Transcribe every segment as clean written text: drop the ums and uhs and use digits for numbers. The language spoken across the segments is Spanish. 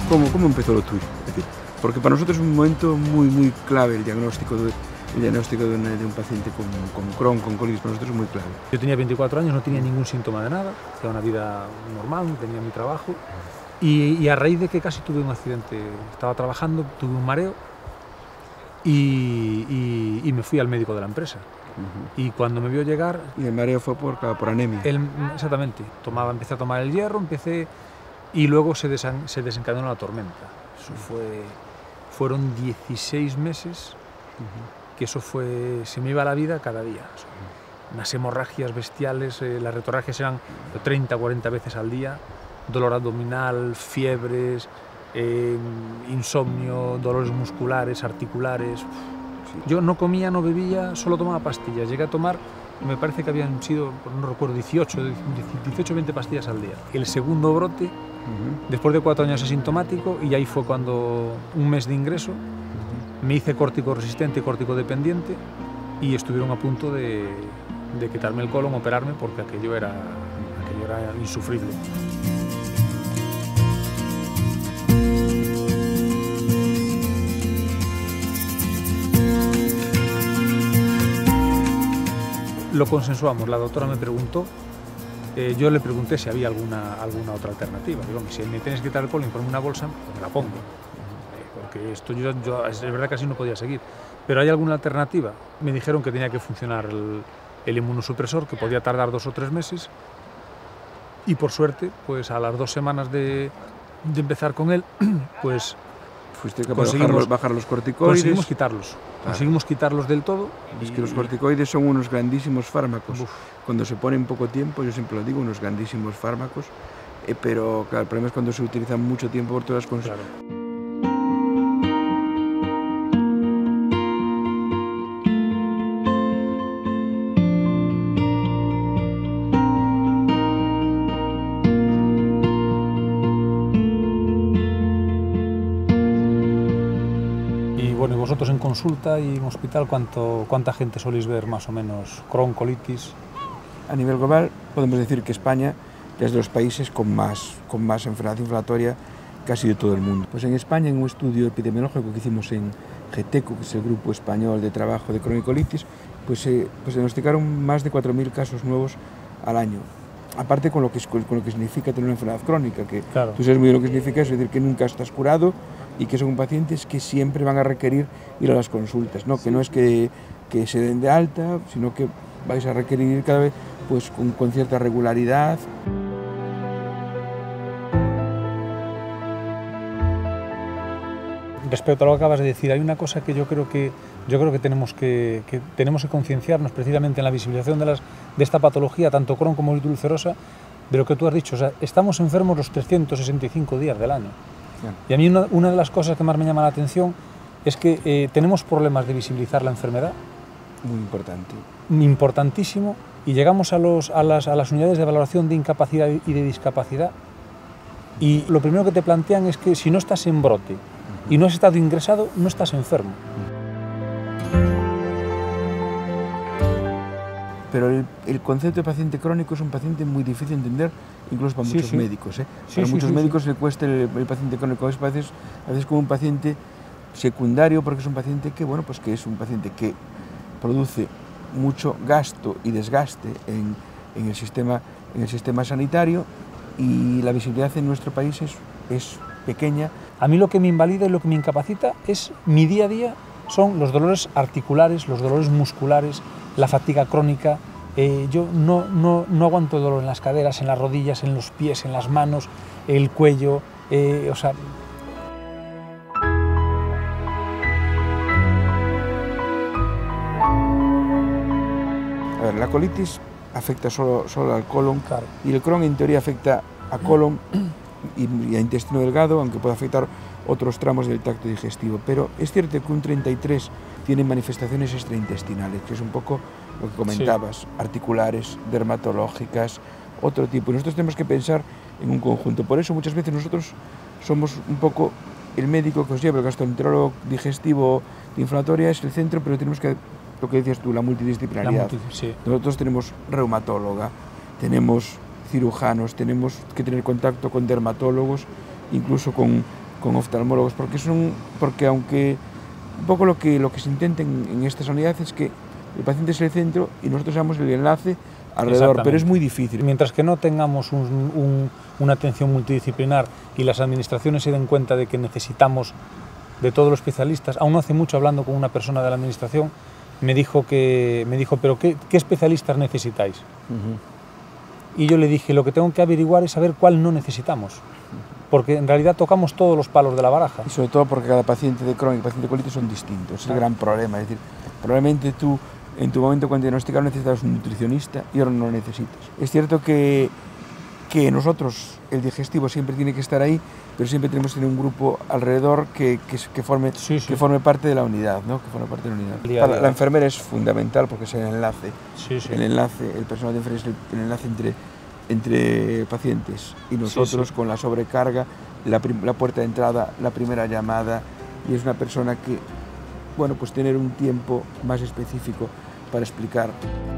¿Cómo empezó lo tuyo? Es decir, porque para nosotros es un momento muy clave el diagnóstico de un paciente con Crohn, con colitis, para nosotros es muy clave. Yo tenía 24 años, no tenía ningún síntoma de nada, tenía una vida normal, tenía mi trabajo y a raíz de que casi tuve un accidente, estaba trabajando, tuve un mareo y me fui al médico de la empresa. Y cuando me vio llegar... ¿Y el mareo fue por anemia? Exactamente, empecé a tomar el hierro, y luego se desencadenó la tormenta. Eso fueron 16 meses, que eso se me iba la vida cada día. Unas hemorragias bestiales, las retorragias eran 30 o 40 veces al día, dolor abdominal, fiebres, insomnio, dolores musculares, articulares. Yo no comía, no bebía, solo tomaba pastillas. Llegué a tomar, me parece que habían sido, no recuerdo, 18 o 20 pastillas al día. El segundo brote, después de 4 años asintomático, y ahí fue cuando, un mes de ingreso, me hice córtico resistente y córtico dependiente, y estuvieron a punto de quitarme el colon, operarme, porque aquello era insufrible. Lo consensuamos, la doctora me preguntó, yo le pregunté si había alguna otra alternativa. Digo, si me tienes que quitar el colon y ponerme una bolsa, pues me la pongo, porque esto yo es verdad que así no podía seguir. Pero ¿hay alguna alternativa? Me dijeron que tenía que funcionar el inmunosupresor, que podía tardar 2 o 3 meses, y por suerte, pues a las 2 semanas de empezar con él, pues fuiste capaz de bajar los corticoides. Conseguimos quitarlos. Conseguimos quitarlos del todo. Es que los corticoides son unos grandísimos fármacos. Cuando se pone en poco tiempo, yo siempre lo digo, unos grandísimos fármacos, pero claro, el problema es cuando se utilizan mucho tiempo por todas las cosas. Claro. Bueno, y vosotros en consulta y en hospital, ¿cuánta gente soléis ver más o menos Crohn, colitis? A nivel global podemos decir que España es de los países con más enfermedad inflamatoria casi de todo el mundo. Pues en España, en un estudio epidemiológico que hicimos en GETECO, que es el Grupo Español de Trabajo de Crohn y Colitis, pues se diagnosticaron más de 4.000 casos nuevos al año. Aparte con lo que significa tener una enfermedad crónica, que claro, tú sabes muy bien lo que significa, es decir, que nunca estás curado y que son pacientes que siempre van a requerir ir a las consultas, ¿no? Sí. Que no es que se den de alta, sino que vais a requerir cada vez pues, con cierta regularidad. Respecto a lo que acabas de decir, hay una cosa que yo creo que tenemos que concienciarnos precisamente en la visibilización de esta patología, tanto Crohn como colitis ulcerosa, de lo que tú has dicho. O sea, estamos enfermos los 365 días del año. Bien. Y a mí una de las cosas que más me llama la atención es que tenemos problemas de visibilizar la enfermedad. Muy importante. Importantísimo. Y llegamos a las unidades de valoración de incapacidad y de discapacidad. Y lo primero que te plantean es que si no estás en brote y no has estado ingresado, no estás enfermo. Pero el concepto de paciente crónico es un paciente muy difícil de entender, incluso para muchos médicos. Para muchos médicos le cuesta el paciente crónico. A veces como un paciente secundario, porque es un paciente que, bueno, pues que es un paciente que produce mucho gasto y desgaste en el sistema sanitario, y la visibilidad en nuestro país es pequeña. A mí lo que me invalida y lo que me incapacita es mi día a día, son los dolores articulares, los dolores musculares, la fatiga crónica. Yo no aguanto el dolor en las caderas, en las rodillas, en los pies, en las manos, el cuello, o sea... A ver, la colitis afecta solo al colon, claro, y el Crohn en teoría afecta a colon y a intestino delgado, aunque puede afectar otros tramos del tracto digestivo. Pero es cierto que un 33 tiene manifestaciones extraintestinales, que es un poco lo que comentabas, sí, articulares, dermatológicas, otro tipo. Y nosotros tenemos que pensar en un conjunto. Por eso muchas veces nosotros somos un poco el médico que os lleva, el gastroenterólogo digestivo inflamatoria es el centro, pero tenemos que, lo que decías tú, la multidisciplinaridad. Sí. Nosotros tenemos reumatóloga, tenemos cirujanos, tenemos que tener contacto con dermatólogos, incluso con oftalmólogos, porque aunque un poco lo que se intenta en esta sanidad es que el paciente es el centro y nosotros seamos el enlace alrededor, pero es muy difícil. Mientras que no tengamos una atención multidisciplinar y las administraciones se den cuenta de que necesitamos de todos los especialistas, aún no hace mucho hablando con una persona de la administración, me dijo, pero ¿qué especialistas necesitáis? Y yo le dije, lo que tengo que averiguar es saber cuál no necesitamos, porque en realidad tocamos todos los palos de la baraja. Y sobre todo porque cada paciente de Crohn y paciente de colitis son distintos, es el gran problema. Es decir, probablemente tú en tu momento cuando diagnosticaron necesitabas un nutricionista y ahora no lo necesitas. Es cierto que nosotros, el digestivo siempre tiene que estar ahí, pero siempre tenemos que tener un grupo alrededor que forme parte de la unidad, ¿no? Que forme parte de la unidad. La enfermera es fundamental porque es el enlace. El personal de enfermería es el enlace entre pacientes y nosotros con la sobrecarga, la puerta de entrada, la primera llamada, y es una persona que, bueno, pues tener un tiempo más específico para explicar.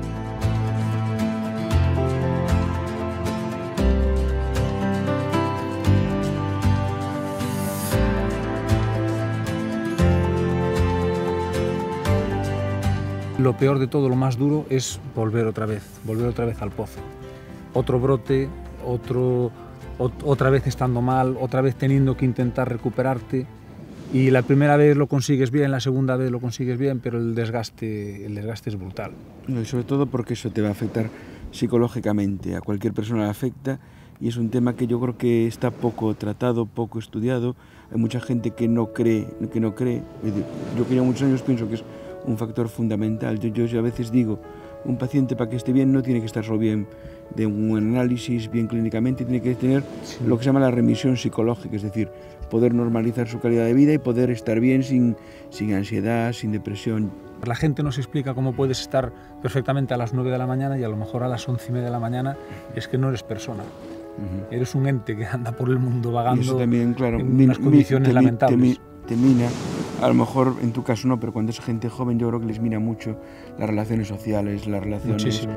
Lo peor de todo, lo más duro, es volver otra vez al pozo. Otro brote, otra vez estando mal, otra vez teniendo que intentar recuperarte. Y la primera vez lo consigues bien, la segunda vez lo consigues bien, pero el desgaste es brutal. Y sobre todo porque eso te va a afectar psicológicamente, a cualquier persona le afecta, y es un tema que yo creo que está poco tratado, poco estudiado. Hay mucha gente que no cree. Yo que llevo muchos años pienso que es un factor fundamental. Yo a veces digo, un paciente para que esté bien no tiene que estar solo bien de un análisis, bien clínicamente, tiene que tener lo que se llama la remisión psicológica, es decir, poder normalizar su calidad de vida y poder estar bien sin ansiedad, sin depresión. La gente no se explica cómo puedes estar perfectamente a las 9 de la mañana y a lo mejor a las 11:30 de la mañana es que no eres persona. Eres un ente que anda por el mundo vagando, y eso también, claro, en unas condiciones lamentables. Te mina, a lo mejor en tu caso no, pero cuando es gente joven yo creo que les mina mucho las relaciones sociales, las relaciones... Muchísimo.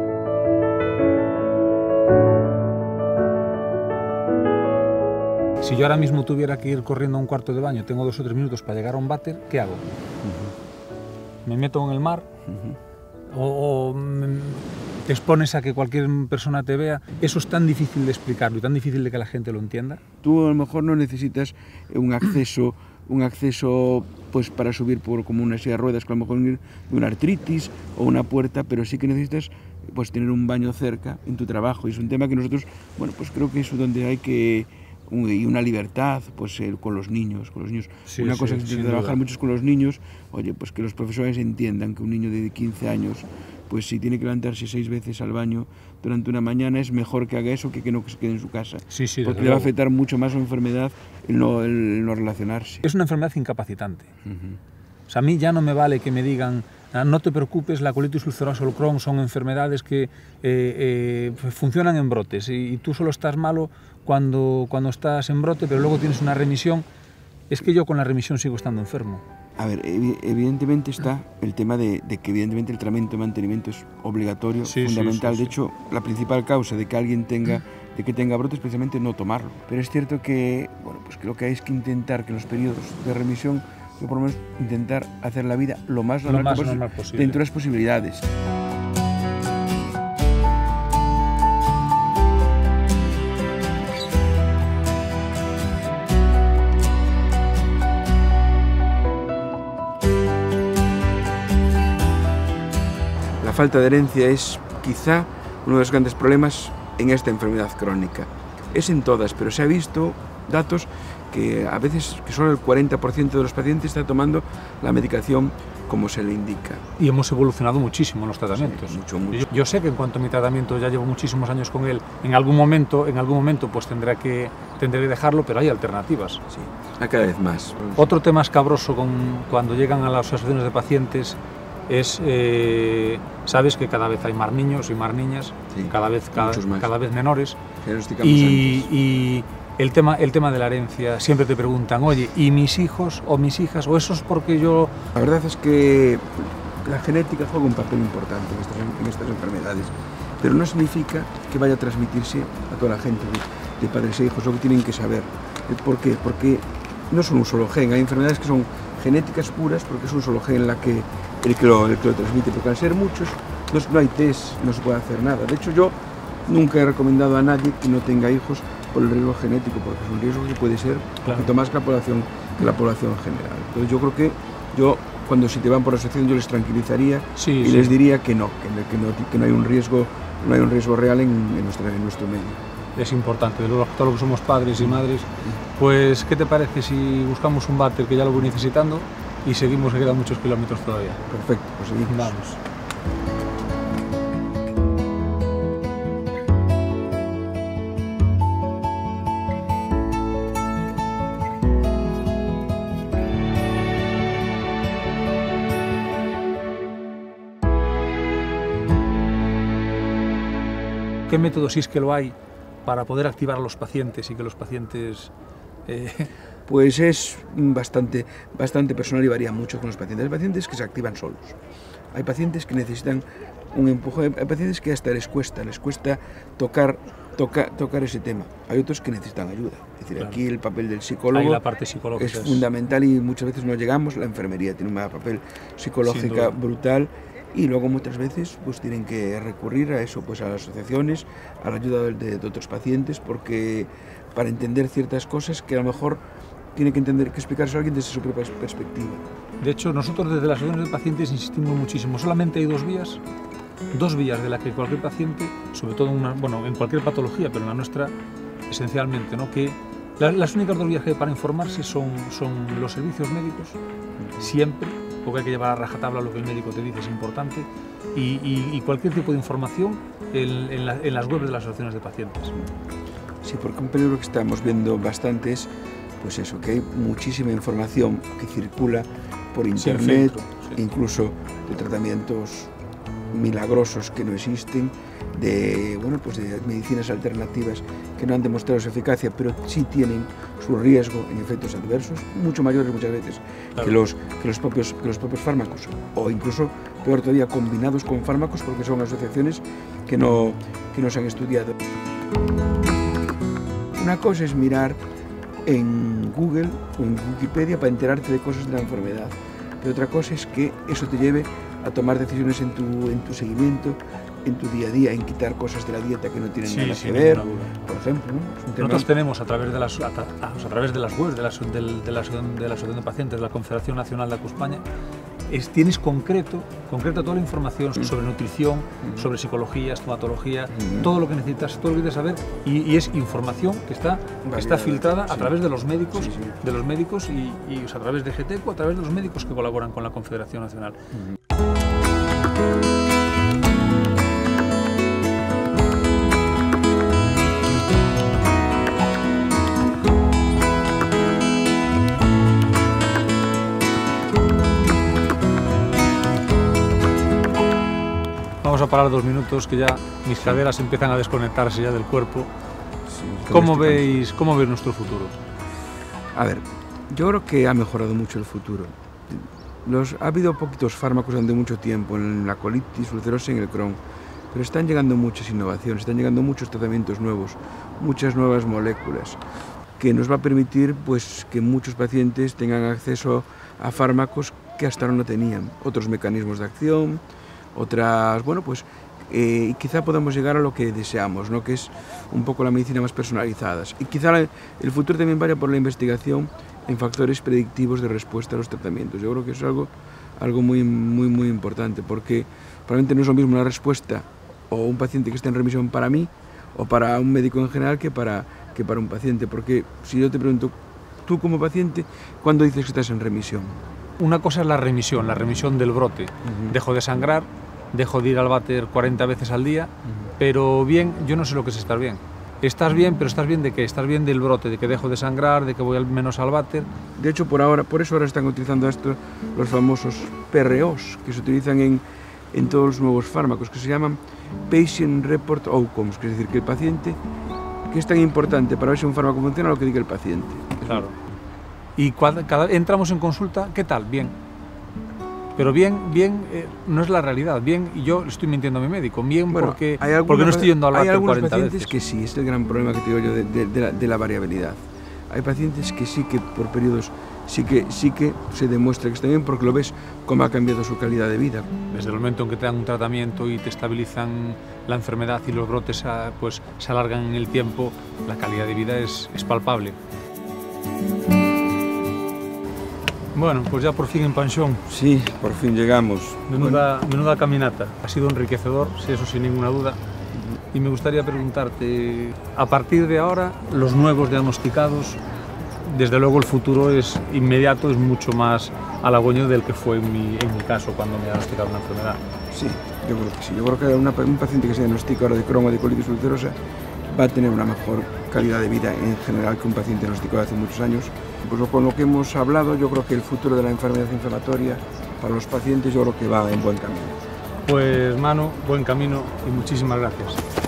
Si yo ahora mismo tuviera que ir corriendo a un cuarto de baño, tengo 2 o 3 minutos para llegar a un váter, ¿qué hago? ¿Me meto en el mar? ¿O te expones a que cualquier persona te vea? Eso es tan difícil de explicarlo y tan difícil de que la gente lo entienda. Tú a lo mejor no necesitas un acceso pues para subir por como una silla de ruedas, con a lo mejor una artritis o una puerta, pero sí que necesitas pues tener un baño cerca en tu trabajo, y es un tema que nosotros, bueno, pues creo que es donde hay que, y una libertad, pues con los niños. Una cosa que se trabajar mucho es con los niños, oye, pues que los profesores entiendan que un niño de 15 años, pues si tiene que levantarse 6 veces al baño durante una mañana, es mejor que haga eso que no se quede en su casa. Porque le va a afectar mucho más a la enfermedad el no relacionarse. Es una enfermedad incapacitante. O sea, a mí ya no me vale que me digan, no te preocupes, la colitis ulcerosa o el Crohn son enfermedades que funcionan en brotes y tú solo estás malo cuando estás en brote, pero luego tienes una remisión. Es que yo con la remisión sigo estando enfermo. A ver, evidentemente está el tema de que evidentemente el tratamiento de mantenimiento es obligatorio, fundamental. De hecho, la principal causa de que alguien tenga brote es precisamente no tomarlo. Pero es cierto que, bueno, pues que lo que hay es que intentar que en los periodos de remisión, o por lo menos intentar hacer la vida lo más normal posible dentro de las posibilidades. La falta de herencia es quizá uno de los grandes problemas en esta enfermedad crónica. Es en todas, pero se ha visto datos que a veces que solo el 40% de los pacientes está tomando la medicación como se le indica. Y hemos evolucionado muchísimo en los tratamientos. Mucho. Yo sé que en cuanto a mi tratamiento, ya llevo muchísimos años con él, en algún momento pues tendré que dejarlo, pero hay alternativas. Sí, hay cada vez más. Otro tema escabroso cuando llegan a las asociaciones de pacientes es, sabes que cada vez hay más niños y más niñas, cada vez menores, y el tema de la herencia, siempre te preguntan, oye, ¿y mis hijos o mis hijas? ¿O eso es porque yo...? La verdad es que la genética juega un papel importante en estas enfermedades, pero no significa que vaya a transmitirse a toda la gente de padres e hijos. Lo que tienen que saber. ¿Por qué? Porque no son un solo gen, hay enfermedades que son genéticas puras porque es un solo gen el que lo transmite, porque al ser muchos no hay test, no se puede hacer nada. De hecho, yo nunca he recomendado a nadie que no tenga hijos por el riesgo genético, porque es un riesgo que puede ser un poquito más que la población general. Entonces yo creo que cuando si te van por la asociación yo les tranquilizaría les diría que no hay un riesgo real en nuestro medio. Es importante, de luego todo lo que somos padres y madres, pues ¿qué te parece si buscamos un váter que ya lo voy necesitando y seguimos, que quedan muchos kilómetros todavía? Perfecto, pues seguimos. Vamos. ¿Qué método, si es que lo hay, para poder activar a los pacientes y que los pacientes... Pues es bastante personal y varía mucho con los pacientes. Hay pacientes que se activan solos, hay pacientes que necesitan un empuje, hay pacientes que hasta les cuesta tocar ese tema, hay otros que necesitan ayuda. Es decir, aquí el papel del psicólogo la parte psicológica es fundamental y muchas veces no llegamos, la enfermería tiene un papel psicológico brutal. Y luego muchas veces pues tienen que recurrir a eso, pues a las asociaciones, a la ayuda de otros pacientes, porque para entender ciertas cosas que a lo mejor tiene que explicarse a alguien desde su propia perspectiva. De hecho, nosotros desde las asociaciones de pacientes insistimos muchísimo. Solamente hay dos vías de las que cualquier paciente, sobre todo en cualquier patología, pero en la nuestra esencialmente, ¿no? Que las únicas dos vías que hay para informarse son los servicios médicos, siempre, porque hay que llevar a rajatabla lo que el médico te dice, es importante, y cualquier tipo de información en las webs de las asociaciones de pacientes. Sí, porque un peligro que estamos viendo bastante es pues eso, que hay muchísima información que circula por internet, incluso de tratamientos milagrosos que no existen, de medicinas alternativas que no han demostrado su eficacia, pero sí tienen su riesgo en efectos adversos, mucho mayores muchas veces que los propios fármacos, o incluso, peor todavía, combinados con fármacos, porque son asociaciones que no se han estudiado. Una cosa es mirar en Google o en Wikipedia para enterarte de cosas de la enfermedad, pero otra cosa es que eso te lleve a tomar decisiones en tu seguimiento, en tu día a día, en quitar cosas de la dieta que no tienen nada que ver, por ejemplo, ¿no? Nosotros tenemos a través de las webs de la Asociación de Pacientes de la Confederación Nacional de Acuespaña, tienes concreta toda la información sobre nutrición, sobre psicología, estomatología, todo lo que necesitas, todo lo que quieres saber, y es información que está filtrada a través de los médicos, y a través de GETECO, a través de los médicos que colaboran con la Confederación Nacional. Vamos a parar 2 minutos, que ya mis caderas empiezan a desconectarse ya del cuerpo. Sí, ¿Cómo veis nuestro futuro? A ver, yo creo que ha mejorado mucho el futuro. Ha habido poquitos fármacos durante mucho tiempo, en la colitis ulcerosa y en el Crohn, pero están llegando muchas innovaciones, están llegando muchos tratamientos nuevos, muchas nuevas moléculas, que nos va a permitir pues, que muchos pacientes tengan acceso a fármacos que hasta ahora no tenían, otros mecanismos de acción, otras, y quizá podamos llegar a lo que deseamos, ¿no? Que es un poco la medicina más personalizada. Y quizá el futuro también vaya por la investigación en factores predictivos de respuesta a los tratamientos. Yo creo que es algo muy importante, porque probablemente no es lo mismo una respuesta o un paciente que esté en remisión para mí o para un médico en general que para un paciente, porque si yo te pregunto, tú como paciente, ¿cuándo dices que estás en remisión? Una cosa es la remisión del brote. Dejo de sangrar, dejo de ir al váter 40 veces al día, pero bien, yo no sé lo que es estar bien. Estás bien, pero ¿estás bien de qué? Estás bien del brote, de que dejo de sangrar, de que voy al menos al váter. De hecho, por eso ahora están utilizando los famosos PROs, que se utilizan en todos los nuevos fármacos, que se llaman Patient Report Outcomes, que es decir, que el paciente, que es tan importante para ver si un fármaco funciona lo que diga el paciente. Claro. Y entramos en consulta, ¿qué tal? Bien. Pero bien no es la realidad. Bien, y yo estoy mintiendo a mi médico. Bien, porque no estoy yendo al váter 40 veces. Hay algunos pacientes que sí, es el gran problema que te digo yo de la variabilidad. Hay pacientes que sí que por periodos sí que se demuestra que está bien porque lo ves cómo ha cambiado su calidad de vida. Desde el momento en que te dan un tratamiento y te estabilizan la enfermedad y los brotes pues, se alargan en el tiempo, la calidad de vida es palpable. Bueno, pues ya por fin en Panxón. Sí, por fin llegamos. Menuda caminata. Ha sido enriquecedor, eso sin ninguna duda. Y me gustaría preguntarte, a partir de ahora, los nuevos diagnosticados, desde luego el futuro es inmediato, es mucho más halagüeño del que fue en mi caso cuando me diagnosticaron una enfermedad. Sí, yo creo que sí. Yo creo que un paciente que se diagnostica ahora de Crohn o de colitis ulcerosa va a tener una mejor calidad de vida en general que un paciente diagnosticado hace muchos años. Pues con lo que hemos hablado, yo creo que el futuro de la enfermedad inflamatoria para los pacientes yo creo que va en buen camino. Pues Manu, buen camino y muchísimas gracias.